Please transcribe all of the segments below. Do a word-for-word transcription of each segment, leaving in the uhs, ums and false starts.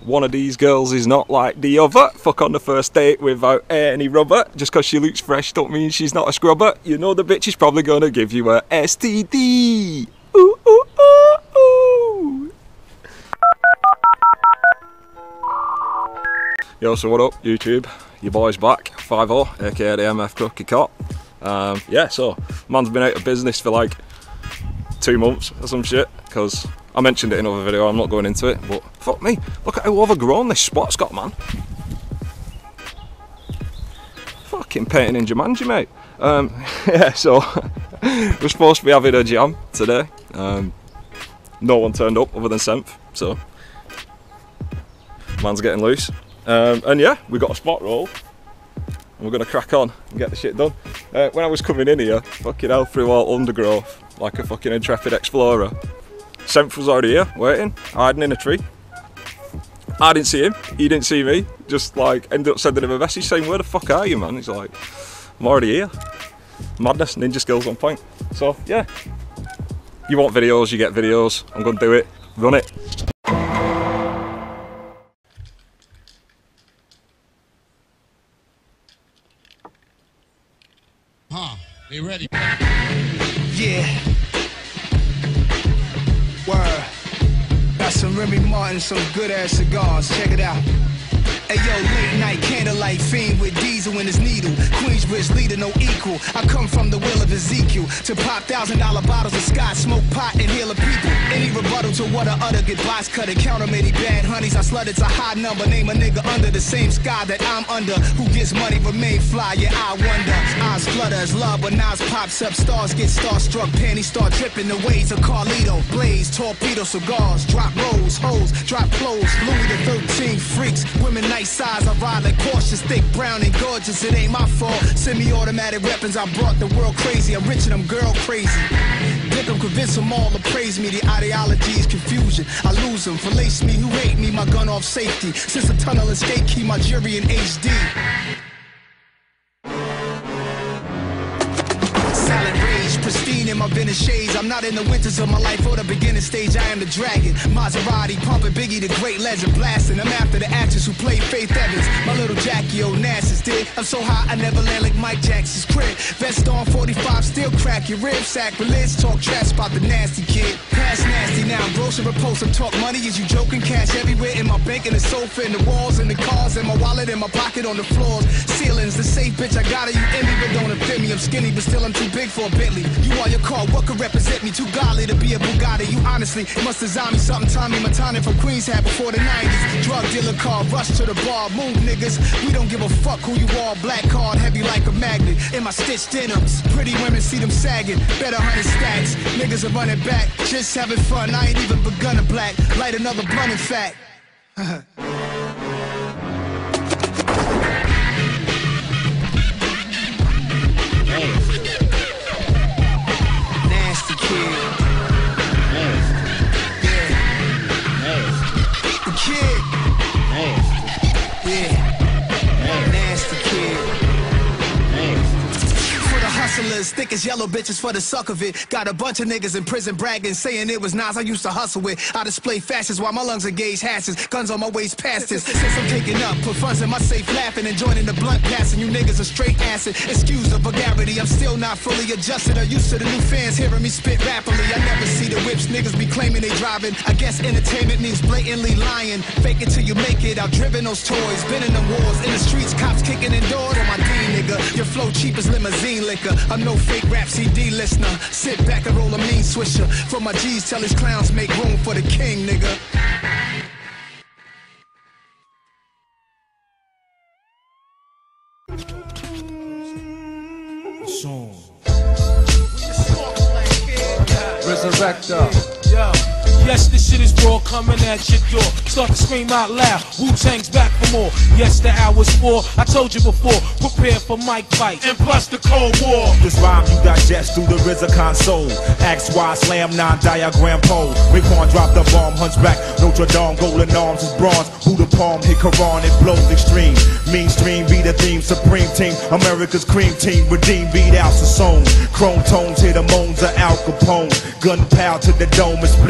one of these girls is not like the other. Fuck on the first date without any rubber. Just because she looks fresh don't mean she's not a scrubber. You know the bitch is probably gonna give you a S T D. Ooh, ooh, ooh, ooh. Yo, so what up, YouTube? Your boy's back, Fivoe, aka the M F Cookie Cop. Um, yeah, so man's been out of business for like two months or some shit, because I mentioned it in another video, I'm not going into it, but fuck me, look at how overgrown this spot's got, man. Fucking painting in Jumanji, mate. Um, yeah, so we're supposed to be having a jam today. Um, no one turned up other than S E N F, so man's getting loose. Um, and yeah, we got a spot roll, and we're gonna crack on and get the shit done. Uh, when I was coming in here, fucking hell, through all undergrowth, like a fucking intrepid explorer, S E N F was already here, waiting, hiding in a tree. I didn't see him, he didn't see me, just like ended up sending him a message saying, where the fuck are you, man? He's like, I'm already here. Madness, ninja skills on point. So yeah, you want videos, you get videos. I'm gonna do it, run it. Huh, they ready? Yeah. Word. Got some Remy Martin, some good ass cigars. Check it out. Hey yo, late night candlelight fiend with diesel in his needle. Queensbridge leader, no equal. I come from the will of Ezekiel to pop thousand dollar bottles of scotch, smoke pot and heal a people. Any rebuttal to what I utter, get box cut and counter many bad honeys. I slut, it's a high number. Name a nigga under the same sky that I'm under. Who gets money remain fly? Yeah, I wonder. Eyes flutter as love, but Nas pops up. Stars get starstruck, panties start dripping the ways of Carlito. Blaze, torpedo, cigars, drop rolls, hoes, drop clothes. Louis the thirteenth freaks, women nice size. I ride like cautious, thick, brown and gorgeous. It ain't my fault. Semi-automatic weapons, I brought the world crazy. I'm rich and I'm girl crazy. Dick them, convince them all to praise me. The ideology is confusion. I lose them, fellate me, who hate me. My gun off safety. Since the tunnel escape, keep my jury in H D. Silent rage, pristine in my vintage shades. I'm not in the winters of my life or the beginning stage. I am the dragon. Maserati, pumping Biggie, the great legend, blasting. I'm after the actors who played Faith Evans. My little Jackie Onassis did. I'm so high I never land like Mike Jackson's crib. Vest on forty-five, still crack your ribs. Sacrilege, talk trash about the nasty kid. Past nasty now, brochure repulsive. Talk money, is you joking? Cash everywhere in my bank, in the sofa, in the walls, in the cars, in my wallet, in my pocket, on the floors. Ceilings, the safe bitch, I got it. You envy, but don't offend me. I'm skinny, but still I'm too big for a Bentley. You are your car, what could represent me? Too godly to be a Bugatti. You honestly must design me something Tommy Montana from Queens had before the nineties. Drug dealer car, rush to the bar, move niggas. We don't give a fuck who you are. Black card, heavy like a magnet. In my stitched denims, pretty women see them sagging. Better hundred stacks, niggas are running back. Just having fun, I ain't even begun to black. Light another blunt in fact. Nasty kid. Yeah. The kid. Yeah. Nasty kid. For the hustlers, thick as yellow bitches for the suck of it. Got a bunch of niggas in prison bragging, saying it was Nas I used to hustle with. I display fashions while my lungs engage hashes. Guns on my waist past this. Since I'm taking up, put funds in my safe laughing and joining the blunt passing. You niggas are straight acid. Excuse the vulgarity, I'm still not fully adjusted or used to the new fans hearing me spit rapidly. I never see the whips niggas be claiming they driving. I guess entertainment means blatantly lying. Fake it till you make it, outdriven those toys. Been in the wars, in the streets, cops kicking in doors. On my D nigga, your flow cheap as limousine liquor. I'm no fake rap C D listener. Sit back and roll a mean swisher. For my G's, tell his clowns make room for the king, nigga. Resurrector. Yo. Yes, this shit is raw, coming at your door. Start to scream out loud, Wu-Tang's back for more. Yes, the hour's four, I told you before. Prepare for mic fight, and plus the Cold War. This rhyme you digest through the R Z A console. X Y slam nine diagram pole. Raekwon drop the bomb, hunchback. Notre Dame, golden arms is bronze. Who the palm hit Quran, it blows extreme. Mainstream be the theme, supreme team. America's cream team, redeem beat out the song. Chrome tones hit the moans of Al Capone. Gunpowder to the dome and split the bone.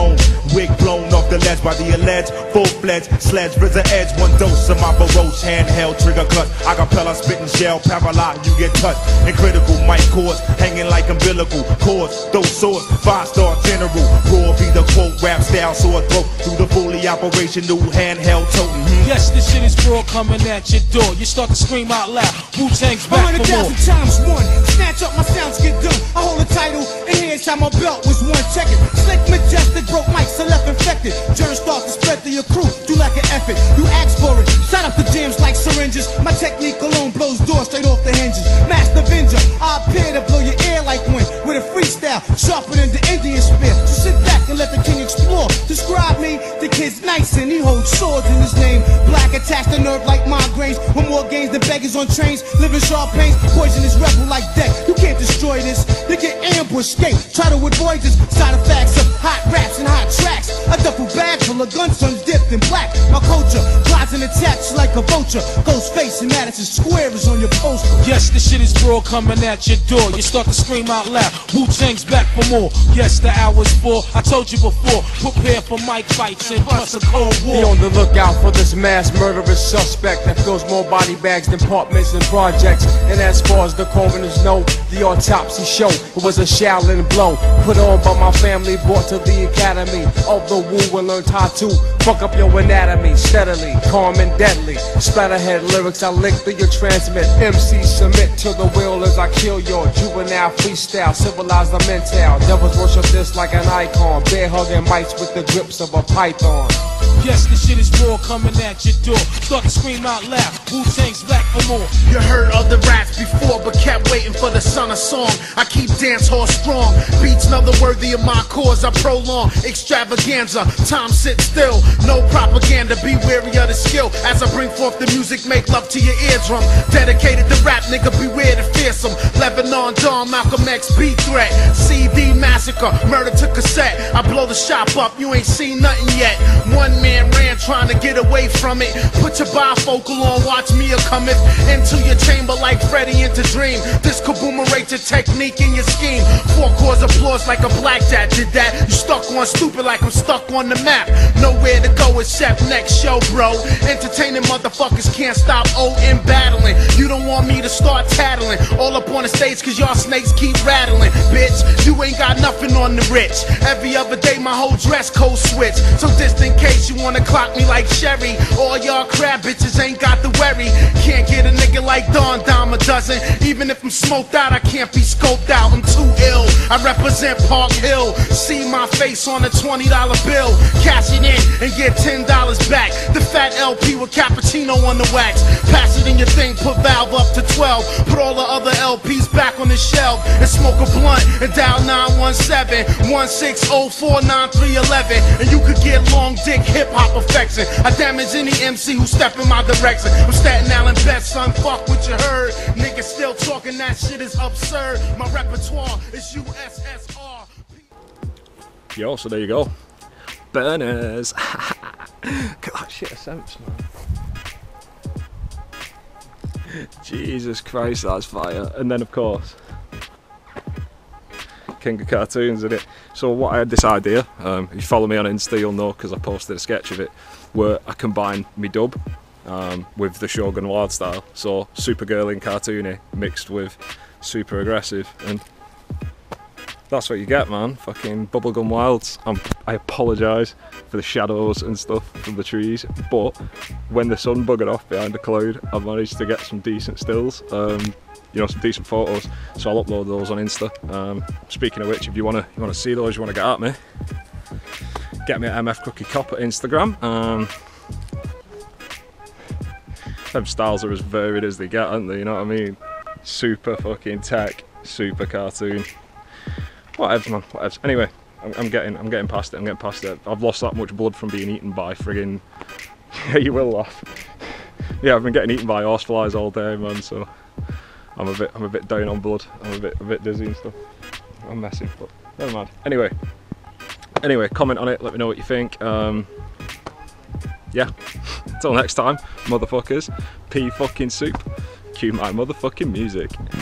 bone. Wig blown off the ledge by the alleged full-fledged sledge. R Z A edge, one dose of my baroche handheld trigger cut. Acapella spitting shell, paralyzed, you get touched. In critical mic cords, hanging like umbilical cords. Those swords, five-star general. Raw be the quote, rap style, sore throat. Through the fully operational handheld toting. Hmm? Yes, this shit is raw coming at your door. You start to scream out loud. Wu-Tang's back for more. times one, snatch up my sounds, get done. I hold a title, and here's how my belt was one. Check it. Slick, majestic, broke mics, so left infected. Germs start to spread through your crew. Do like an effort. You ask for it. Shot up the jams like syringes. My technique alone blows doors straight off the hinges. Master Avenger, I appear to blow your ear like wind. With a freestyle, sharper than the Indian spear. So sit back and let the king explore. Describe me, the kid's nice and he holds swords in his name. Black attached to nerve like migraines. With more games than beggars on trains. Living sharp pains, poisonous rebel like death. You can't destroy this. You get ambushed, skate. Try to avoid this. Side effects of hot raps and hot tracks. A duffel bag full of gun sons dipped in black. My culture, glides and attacks like a vulture. Ghost face and Madison Square is on your poster. Yes, this shit is raw coming at your door. You start to scream out loud. Wu-Tang's back for more. Yes, the hour's full. I told you before. Prepare for mic fights and plus a cold war. Be on the lookout for this mass murderous suspect that fills more body bags than apartments and projects. And as far as the coroners know, the autopsy show it was a Shaolin blow put on by my family, brought to the academy of the Wu and learned how to fuck up your anatomy steadily, calm and deadly. Splatterhead lyrics I lick through your transmit. M Cs submit to the will as I kill your juvenile freestyle. Civilize the mental. Devils worship this like an icon. Bear hugging mics with the grips of a python. Yes, this shit is raw coming at your door. Start to scream out loud. Wu-Tang's back for more. You heard other raps before, but kept waiting for the son of song. I keep dance hall strong. Beats another worthy of my cause. I prolong extravaganza. Time sit still. No propaganda. Be wary of the skill. As I bring forth the music, make love to your eardrum. Dedicated to rap, nigga, beware the fearsome. Lebanon Dawn, Malcolm X, B threat. C D massacre, murder to cassette. I blow the shop up, you ain't seen nothing yet. One man ran trying to get away from it. Put your bifocal on, watch me a cometh into your chamber like Freddy into Dream. This kaboomerate your technique and your scheme. Four chords applause like a blackjack did that. You stuck on stupid like I'm stuck on the map. Nowhere to go except next show, bro. Entertaining motherfuckers can't stop O in battling. You don't want me to start tattling all up on the stage cause y'all snakes keep rattling. Bitch, you ain't got nothing on the rich. Every other day my whole dress code switch. So just in case you wanna clock me like Sherry, all y'all crab bitches ain't got the worry. Can't get a nigga like Don Dime a dozen. Even if I'm smoked out, I can't be scoped out. I'm too ill. I represent Park Hill. See my face on a twenty dollar bill. Cash it in and get ten dollars back. The fat L P with cappuccino on the wax. Pass it in your thing, put valve up to twelve. Put all the other L Ps back on the shelf and smoke a blunt and dial nine one seven, one six zero four nine three one one. And you could get long dick hip hop affection. I damage any M C who step in my direction. I'm Staten Island best, son, fuck what you heard. Niggas still talking, that shit is absurd. My repertoire is U S S R. Yo, so there you go. Burners. Look at that shit of sense, man. Jesus Christ, that's fire. And then of course, King of Cartoons, isn't it? So what I had this idea, um, if you follow me on Insta you'll know because I posted a sketch of it, where I combine me dub um, with the Shogun Wild style. So super girly and cartoony mixed with super aggressive, and that's what you get, man. Fucking Bubblegum Wilds. I'm, I apologise for the shadows and stuff from the trees, but when the sun buggered off behind a cloud, I managed to get some decent stills. Um, you know, some decent photos, so I'll upload those on Insta. Um, speaking of which, if you wanna you wanna see those, you wanna get at me, get me at M F Cookie Cop at Instagram. Um, them styles are as varied as they get, aren't they? You know what I mean? Super fucking tech, super cartoon. Whatever, man. Whatever. Anyway, I'm, I'm getting I'm getting past it. I'm getting past it. I've lost that much blood from being eaten by friggin'. Yeah, you will laugh. Yeah, I've been getting eaten by horseflies all day, man. So. I'm a bit, I'm a bit down on blood. I'm a bit, a bit dizzy and stuff. I'm messing, but never mind. Anyway, anyway, comment on it. Let me know what you think. Um, yeah. Until next time, motherfuckers. Pea fucking soup. Cue my motherfucking music.